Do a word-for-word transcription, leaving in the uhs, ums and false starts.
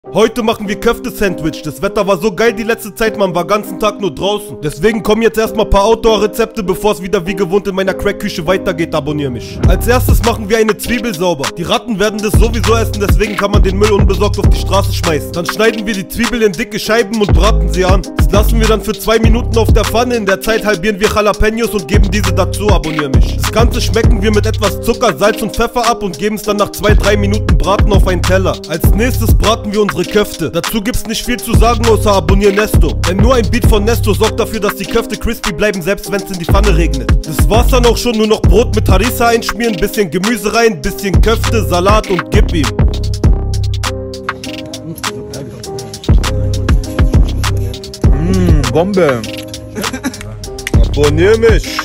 Heute machen wir Köfte-Sandwich. Das Wetter war so geil die letzte Zeit, man war ganzen Tag nur draußen. Deswegen kommen jetzt erstmal ein paar Outdoor-Rezepte, bevor es wieder wie gewohnt in meiner Crack-Küche weitergeht. Abonnier mich. Als erstes machen wir eine Zwiebel sauber. Die Ratten werden das sowieso essen, deswegen kann man den Müll unbesorgt auf die Straße schmeißen. Dann schneiden wir die Zwiebel in dicke Scheiben und braten sie an. Das lassen wir dann für zwei Minuten auf der Pfanne. In der Zeit halbieren wir Jalapenos und geben diese dazu. Abonnier mich. Das Ganze schmecken wir mit etwas Zucker, Salz und Pfeffer ab und geben es dann nach zwei drei Minuten Braten auf einen Teller. Als nächstes braten wir unsere Köfte. Dazu gibt's nicht viel zu sagen, außer abonnieren Nesto. Denn nur ein Beat von Nesto sorgt dafür, dass die Köfte crispy bleiben, selbst wenn es in die Pfanne regnet. Das war's dann auch schon, nur noch Brot mit Harissa einschmieren, bisschen Gemüse rein, bisschen Köfte, Salat und gib ihm. Mmh, Bombe. Abonnier mich.